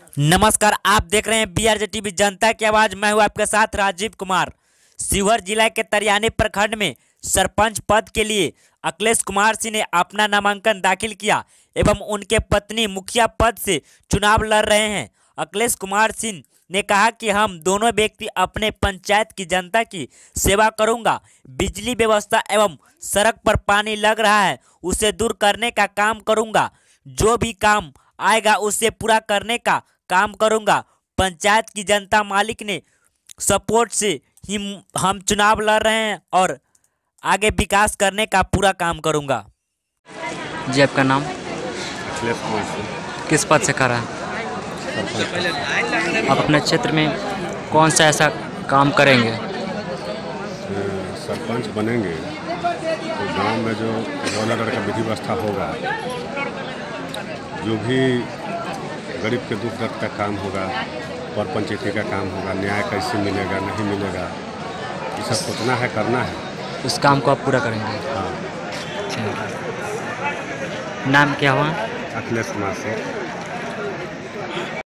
नमस्कार, आप देख रहे हैं BRJ टीवी जनता की आवाज। मैं हूं आपके साथ राजीव कुमार। शिवहर जिला के तरियानी प्रखंड में सरपंच पद के लिए अखिलेश कुमार सिंह ने अपना नामांकन दाखिल किया एवं उनके पत्नी मुखिया पद से चुनाव लड़ रहे हैं। अखिलेश कुमार सिंह ने कहा कि हम दोनों व्यक्ति अपने पंचायत की जनता की सेवा करूंगा। बिजली व्यवस्था एवं सड़क पर पानी लग रहा है, उसे दूर करने का काम करूंगा। जो भी काम आएगा उसे पूरा करने का काम करूंगा। पंचायत की जनता मालिक ने सपोर्ट से ही हम चुनाव लड़ रहे हैं और आगे विकास करने का पूरा काम करूंगा। जी, आपका नाम? अखिलेश कुमार सिंह। किस पद से खड़ा है? आप अपने क्षेत्र में कौन सा ऐसा काम करेंगे? सरपंच बनेंगे तो गांव में जो रोलर का विधि व्यवस्था होगा, जो भी गरीब के दुख दर्द का काम होगा, पर पंचायती का काम होगा, न्याय कैसे मिलेगा नहीं मिलेगा, ये सब सोचना है, करना है। उस काम को आप पूरा करेंगे? हाँ। नाम क्या हुआ? अखिलेश कुमार सिंह।